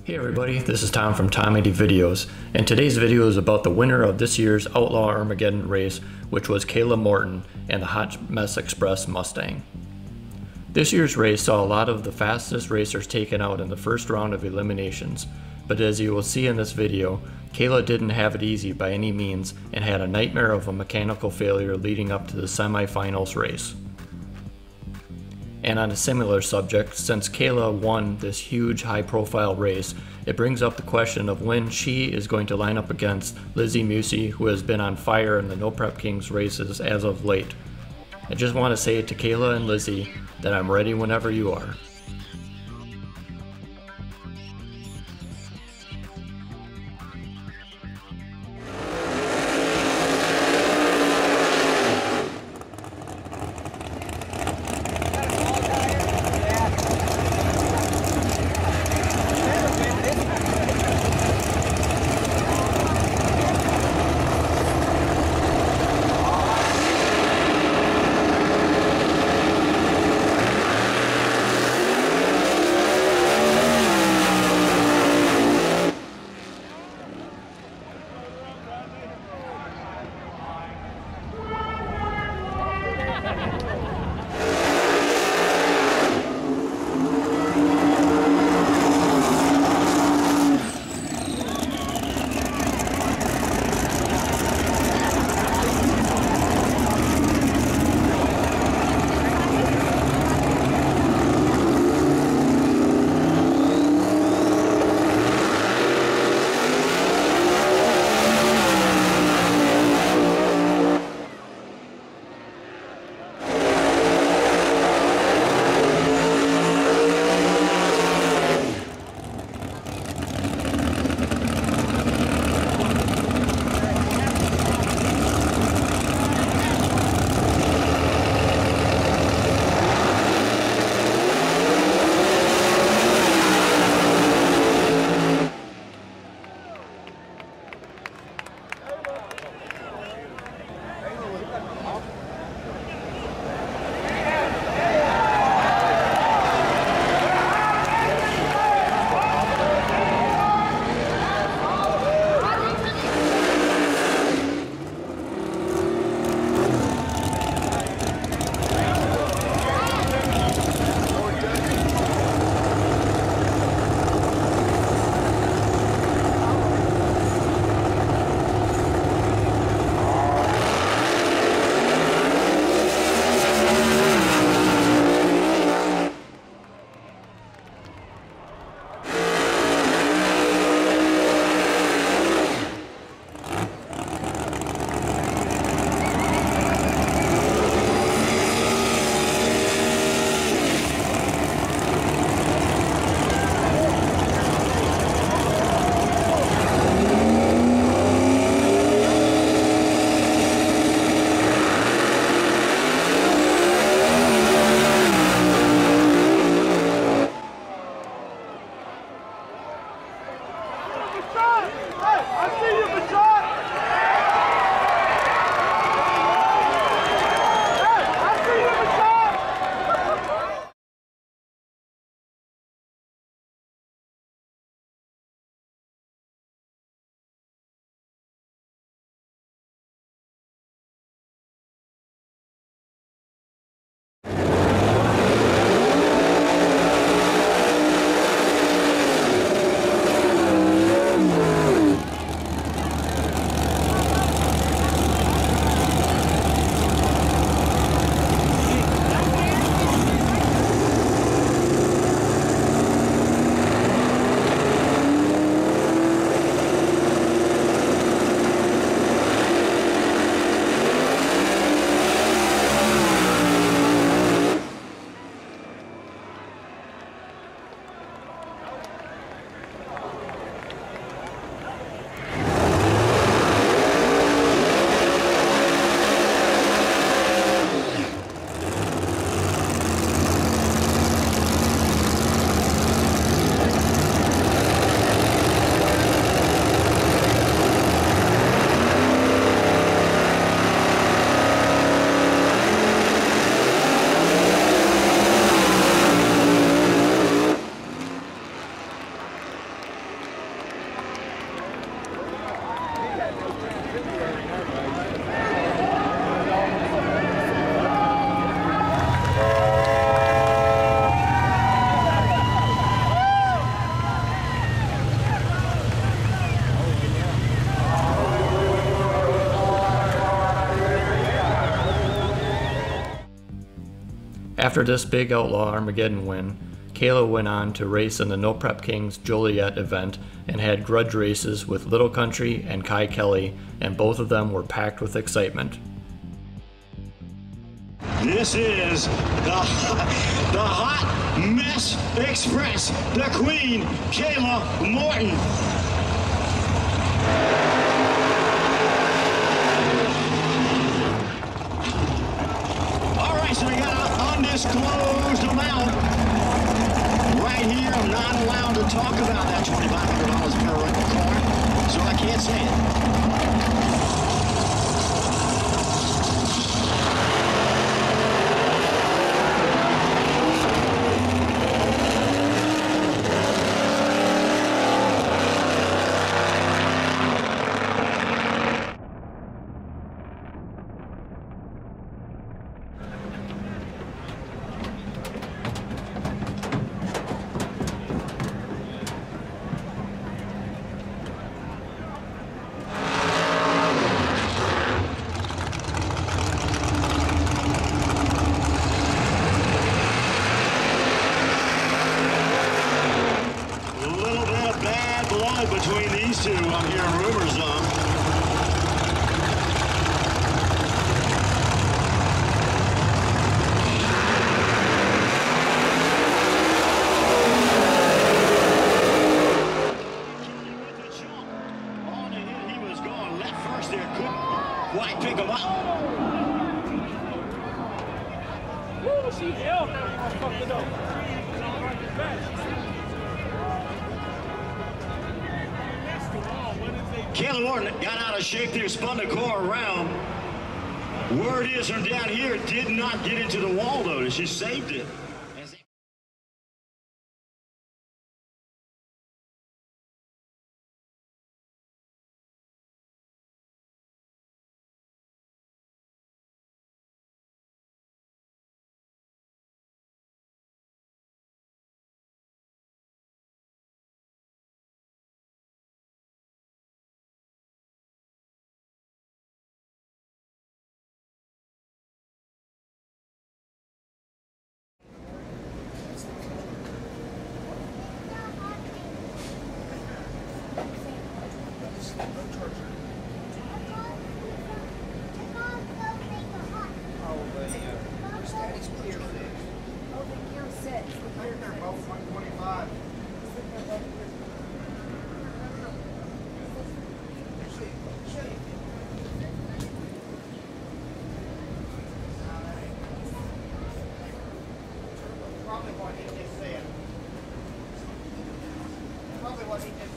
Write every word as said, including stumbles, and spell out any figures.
Hey everybody, this is Tom from TomEighty Videos, and today's video is about the winner of this year's Outlaw Armageddon race, which was Kayla Morton and the Hot Mess Express Mustang. This year's race saw a lot of the fastest racers taken out in the first round of eliminations, but as you will see in this video, Kayla didn't have it easy by any means and had a nightmare of a mechanical failure leading up to the semifinals race. And on a similar subject, since Kayla won this huge high-profile race, it brings up the question of when she is going to line up against Lizzie Musey, who has been on fire in the No Prep Kings races as of late. I just want to say to Kayla and Lizzie that I'm ready whenever you are. After this big Outlaw Armageddon win, Kayla went on to race in the No Prep Kings Joliet event and had grudge races with Little Country and Kai Kelley, and both of them were packed with excitement. This is the, the Hot Mess Express, the Queen, Kayla Morton. All right, so we got an undisclosed amount. Right here, I'm not allowed to talk about that twenty-five hundred dollars per rental car, so I can't say it. Between these two, I'm hearing rumors of. On the hit, he was going left first there, couldn't quite pick him up. Woo, she held that motherfucker up. Kayla Morton got out of shape there, spun the car around. Word is from down here, it did not get into the wall though, she saved it. Probably what he just said. Probably what he just